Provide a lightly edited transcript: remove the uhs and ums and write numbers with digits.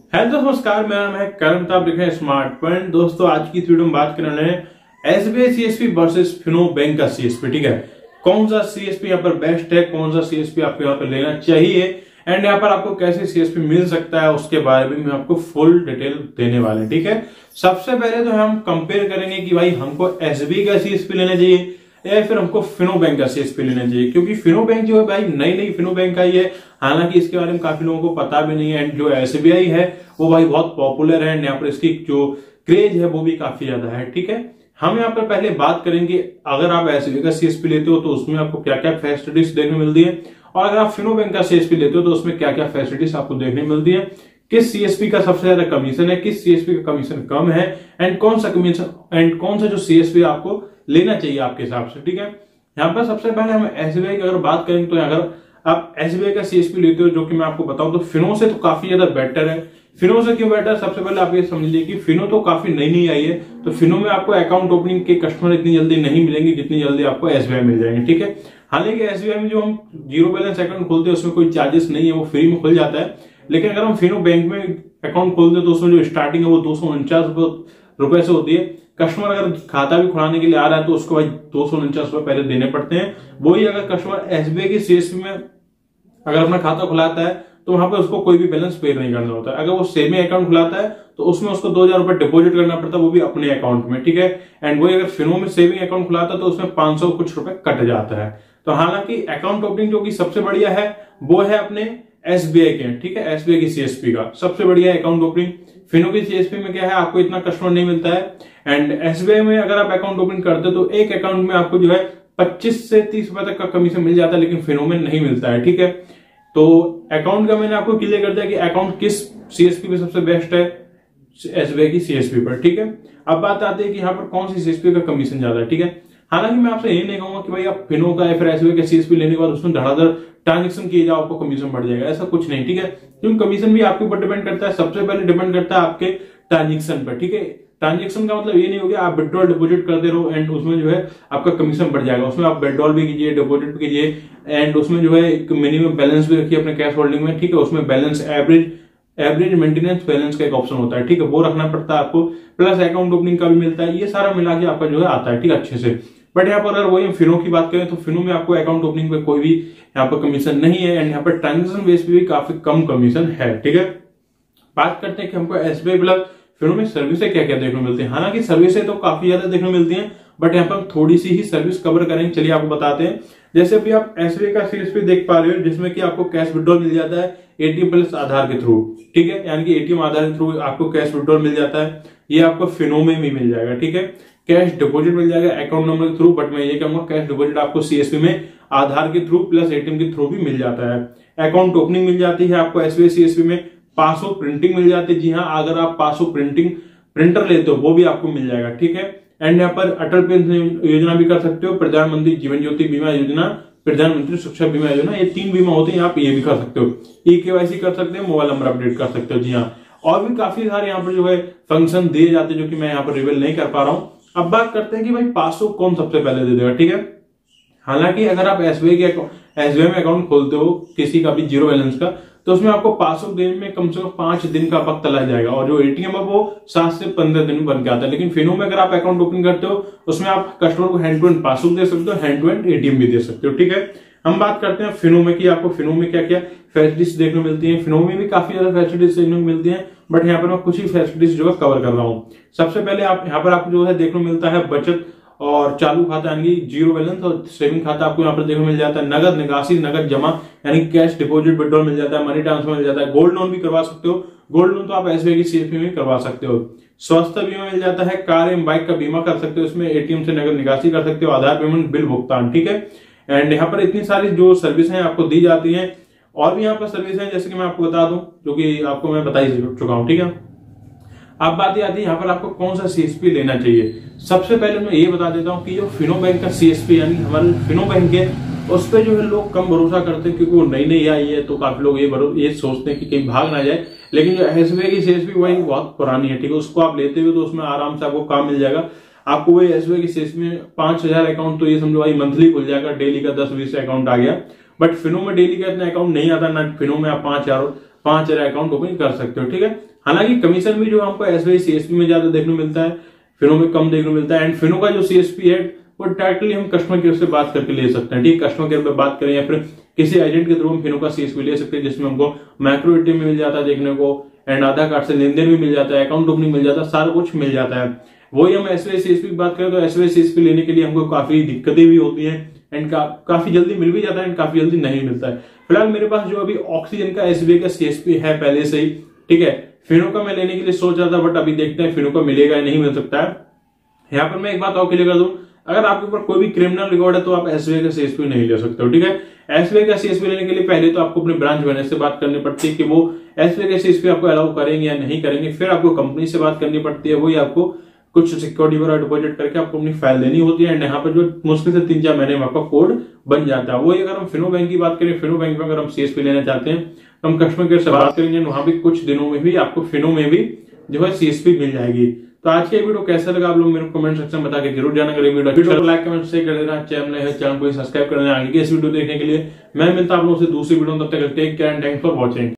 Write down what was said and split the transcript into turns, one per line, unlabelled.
Hello दोस्तों, नमस्कार। मेरा नाम है करण, आप देख रहे हैं स्मार्ट पॉइंट। दोस्तों, आज की इस वीडियो में बात करने वाले हैं SBI CSP versus Fino bank का सीएसपी। ठीक है, कौन सा सीएसपी यहाँ पर बेस्ट है, कौन सा सीएसपी आपको यहाँ पर लेना चाहिए एंड यहाँ पर आपको कैसे सीएसपी मिल सकता है, उसके बारे में आपको फुल डिटेल देने वाले हैं। ठीक है, सबसे पहले तो हम कंपेयर करेंगे कि भाई हमको एसबीआई का सीएसपी लेना चाहिए या फिर हमको फिनो बैंक का सीएसपी लेना चाहिए, क्योंकि फिनो बैंक जो है भाई नई फिनो बैंक आई है। हालांकि इसके बारे में काफी लोगों को पता भी नहीं है एंड जो एसबीआई है वो भाई बहुत पॉपुलर है एंड यहाँ पर इसकी जो क्रेज है वो भी काफी ज्यादा है। ठीक है, हम यहाँ पर पहले बात करेंगे अगर आप एसबीआई का सीएसपी लेते हो तो उसमें आपको क्या क्या फैसिलिटीज देखने मिलती है, और अगर आप फिनो बैंक का सीएसपी लेते हो तो उसमें क्या क्या फैसिलिटीज आपको देखने मिलती है, किस सीएसपी का सबसे ज्यादा कमीशन है, किस सीएसपी का कमीशन कम है एंड कौन सा कमीशन एंड कौन सा जो सीएसपी आपको लेना चाहिए आपके हिसाब से। ठीक है, यहाँ पर सबसे पहले हम एसबीआई की अगर बात करेंगे तो अगर आप एसबीआई का सीएसपी लेते हो, जो कि मैं आपको बताऊं तो फिनो से तो काफी ज्यादा बेटर है। फिनो से क्यों बेटर, सबसे पहले आप ये समझ लीजिए कि फिनो तो काफी नई आई है, तो फिनो में आपको अकाउंट ओपनिंग के कस्टमर इतनी जल्दी नहीं मिलेंगे जितनी जल्दी आपको एसबीआई मिल जाएंगे। ठीक है, हालांकि एसबीआई में जो हम जीरो बैलेंस अकाउंट खोलते हैं उसमें कोई चार्जेस नहीं है, वो फ्री में खुल जाता है। लेकिन अगर हम फिनो बैंक में अकाउंट खोलते हैं तो उसमें जो स्टार्टिंग है वो 249 रुपए से होती है। कस्टमर अगर खाता भी खुलाने के लिए आ रहा है तो उसको भाई 249 रुपए पहले देने पड़ते हैं। वही अगर कस्टमर एसबीआई की सीएसपी में अगर अपना खाता खुलाता है तो वहां पे उसको कोई भी बैलेंस पे नहीं करना होता है। अगर वो सेविंग अकाउंट खुलाता है तो उसमें उसको 2000 रुपए डिपॉजिट करना पड़ता है, वो भी अपने अकाउंट में। ठीक है, एंड वही अगर फिनो में सेविंग अकाउंट खुलाता है तो उसमें 500 कुछ रुपए कट जाता है। तो हालांकि अकाउंट ओपनिंग जो कि सबसे बढ़िया है वो है अपने एसबीआई के। ठीक है, एसबीआई की सीएसपी का सबसे बढ़िया अकाउंट ओपनिंग। फिनो की सीएसपी में क्या है, आपको इतना कस्टमर नहीं मिलता है एंड एसबीआई में अगर आप अकाउंट ओपन करते हो तो एक अकाउंट में आपको जो है 25 से 30 रुपए तक का कमीशन मिल जाता है, लेकिन फिनो में नहीं मिलता है। ठीक है, तो अकाउंट का मैंने आपको क्लियर कर दिया कि अकाउंट किस सीएसपी पे सबसे बेस्ट है, एसबीआई की सीएसपी पर। ठीक है, अब बात आती है कि यहाँ पर कौन सी सीएसपी का कमीशन ज्यादा है। ठीक है, हालांकि मैं आपसे यही नहीं कहूंगा कि भाई आप फिनो का या फिर एसबीआई का सीएसपी लेने के बाद उसमें धड़ाधड़ ट्रांजेक्शन किए जाओ आपको कमीशन बढ़ जाएगा, ऐसा कुछ नहीं। ठीक है, क्योंकि कमीशन भी आपके ऊपर डिपेंड करता है, सबसे पहले डिपेंड करता है आपके ट्रांजेक्शन पर। ठीक है, ट्रांजेक्शन का मतलब ये नहीं हो गया आप विड्रॉल डिपॉजिट करते रहो एंड उसमें जो है आपका कमीशन बढ़ जाएगा। उसमें आप विड्रॉल भी कीजिए, डिपॉजिट भी कीजिए एंड उसमें जो है एक मिनिमम बैलेंस भी रखिए अपने कैश होल्डिंग में। ठीक है, उसमें बैलेंस एवरेज मेंटेनेंस बैलेंस का एक ऑप्शन होता है। ठीक है, वो रखना पड़ता है आपको, प्लस अकाउंट ओपनिंग का भी मिलता है। ये सारा मिला के आपका जो है आता है, ठीक है, अच्छे से। बट यहाँ पर अगर वही फिनो की बात करें तो फिनो में आपको अकाउंट ओपनिंग पे कोई भी यहाँ पर कमीशन नहीं है एंड यहाँ पर ट्रांजेक्शन बेस पे भी काफी कम कमीशन है। ठीक है, बात करते हैं कि हमको एसबीआई प्लस फिनो में सर्विसें क्या क्या देखने मिलती है। हालांकि सर्विसें तो काफी ज्यादा देखने मिलती हैं, बट यहाँ पर थोड़ी सी ही सर्विस कवर करेंगे। चलिए आपको बताते हैं। जैसे अभी आप एसबीआई का सीएसपी देख पा रहे हो, जिसमें कि आपको कैश विड्रॉल मिल जाता है एटीएम प्लस आधार के थ्रू। ठीक है, यानी कि एटीएम आधार के थ्रू आपको कैश विड्रॉल मिल जाता है, ये आपको फिनो में भी मिल जाएगा। ठीक है, कैश डिपॉजिट मिल जाएगा अकाउंट नंबर के थ्रू, बट मैं ये कहूंगा कैश डिपॉजिट आपको सीएसपी में आधार के थ्रू प्लस एटीएम के थ्रू भी मिल जाता है। अकाउंट ओपनिंग मिल जाती है आपको एसबीआई सीएसपी में। पासबुक प्रिंटिंग मिल जाती है, जी हाँ, अगर आप पासबुक प्रिंटर लेते हो वो भी आपको मिल जाएगा। ठीक है, एंड यहाँ पर अटल पेंशन योजना भी कर सकते हो, प्रधानमंत्री जीवन ज्योति बीमा योजना, प्रधानमंत्री सुरक्षा बीमा योजना, ये 3 बीमा होते हैं, आप ये भी कर सकते हो। ई-केवाईसी कर सकते हो, मोबाइल नंबर अपडेट कर सकते हो, जी हाँ, और भी काफी सारे यहाँ पर जो है फंक्शन दिए जाते हैं जो कि मैं यहाँ पर रिवील नहीं कर पा रहा हूँ। अब बात करते हैं कि भाई पासबुक कौन सबसे पहले दे देगा। ठीक है, हालांकि अगर आप एसबीआई में अकाउंट खोलते हो किसी का भी जीरो बैलेंस का, तो उसमें आपको पासबुक देने में कम से कम 5 दिन का वक्त लग जाएगा, और जो एटीएम है वो 7 से 15 दिन में बन के आता है। लेकिन फिनो में अगर आप अकाउंट ओपन करते हो उसमें आप कस्टमर को हैंड टू हैंड पासबुक दे सकते हो, हैंड टू हैंड एटीएम भी दे सकते हो। ठीक है, हम बात करते हैं फिनो में कि आपको फिनो में क्या क्या फैसिलिटीज देखने मिलती है। फिनो में भी काफी ज्यादा फैसिलिटीज देखने को मिलती है, बट यहाँ पर मैं कुछ ही फैसिलिटीज जो है कवर कर रहा हूँ। सबसे पहले आप यहाँ पर आपको जो है देखने मिलता है बचत और चालू खाता, यानी जीरो बैलेंस और सेविंग खाता आपको यहाँ पर देखने मिल जाता है। नगद निकासी, नगद जमा यानी कैश डिपॉजिट विड्रॉल मिल जाता है, मनी ट्रांसफर मिल जाता है। गोल्ड लोन भी करवा सकते हो, गोल्ड लोन तो आप एसबीआई की सीएसपी में करवा सकते हो। स्वास्थ्य बीमा मिल जाता है, कार एवं बाइक का बीमा कर सकते हो, इसमें एटीएम से नगद निकासी कर सकते हो, आधार पेमेंट, बिल भुगतान। ठीक है, एंड यहाँ पर इतनी सारी जो सर्विस है आपको दी जाती है। और भी यहाँ पर सर्विस है जैसे कि मैं आपको बता दूं, जो कि आपको मैं बता ही चुका हूँ। ठीक है, अब बात आती है यहाँ पर आपको कौन सा सीएसपी लेना चाहिए। सबसे पहले मैं ये बता देता हूँ कि जो फिनो बैंक का सीएसपी यानी हमारे फिनो बैंक है उस पर जो है लोग कम भरोसा करते हैं, क्योंकि वो नई आई है, तो काफी लोग ये सोचते हैं कि कहीं भाग ना जाए। लेकिन जो एसबीआई की सीएसपी वही बहुत पुरानी है। ठीक है, उसको आप लेते हुए तो उसमें आराम से आपको काम मिल जाएगा। आपको वही एसबीआई की सीएसपी में 5000 अकाउंट तो ये समझो भाई मंथली खुल जाएगा, डेली का 10-20 अकाउंट आ गया। बट फिनो में डेली का इतना अकाउंट नहीं आता ना, फिनो में आप 5,000 अकाउंट ओपन कर सकते हो। ठीक है, हालांकि कमीशन भी जो हमको एसबीआई सीएसपी में ज्यादा देखने को मिलता है, फिनो में कम देखने को मिलता है। एंड फिनो का जो सीएसपी है वो डायरेक्टली हम कस्टमर केयर से बात करके ले सकते हैं। ठीक, कस्टमर केयर पे बात करें या फिर किसी एजेंट के थ्रू हम फिनो का सीएसपी ले सकते हैं, जिसमें हमको माइक्रो एटीएम मिल जाता है देखने को, एंड आधार कार्ड से लेन देन भी मिल जाता है, अकाउंट ओपनिंग मिल जाता है, सारा कुछ मिल जाता है। वही हम एसबीआई सीएसपी की बात करें तो एसबीआई सीएसपी लेने के लिए हमको काफी दिक्कतें भी होती है, एंड काफी जल्दी मिल भी जाता है एंड काफी जल्दी नहीं मिलता है। फिलहाल मेरे पास जो अभी ऑक्सीजन का एसबीआई का सीएसपी है पहले से ही। ठीक है, फिनो का मैं लेने के लिए सोच रहा था, बट अभी देखते हैं फिनो का मिलेगा या नहीं मिल सकता है। यहाँ पर मैं एक बात और क्लियर कर दूं, अगर आपके ऊपर कोई भी क्रिमिनल रिकॉर्ड है तो आप एसबीआई का सीएसपी नहीं ले सकते हो। ठीक है, एसबीआई का सीएसपी लेने के लिए पहले तो आपको अपने ब्रांच मैनेजर से बात करनी पड़ती है कि वो एसबीआई का सीएसपी आपको अलाउ करेंगे या नहीं करेंगे। फिर आपको कंपनी से बात करनी पड़ती है, वही आपको कुछ सिक्योरिटी वगैरह डिपॉजिट करके आपको अपनी फाइल देनी होती है। एंड यहाँ पर जो मुश्किल से 3-4 महीने में आपका कोड बन जाता है। वही अगर हम फिनो बैंक की बात करें, फिनो बैंक में अगर हम सीएसपी लेना चाहते हैं तो हम कस्टमर केयर से बात करेंगे, वहां भी कुछ दिनों में भी आपको फिनो में भी जो है सीएसपी मिल जाएगी। तो आज के वीडियो कैसा लगा आप लोग मेरे कमेंट सेक्शन में बता के जरूर जाना। करें वीडियो को लाइक कमेंट शेयर कर देना, चैनल को सब्सक्राइब कर देना। आगे के इस वीडियो देखने के लिए मैं मिलता हूं आप लोगों से दूसरी वीडियो, तब तक take care and thanks for watching.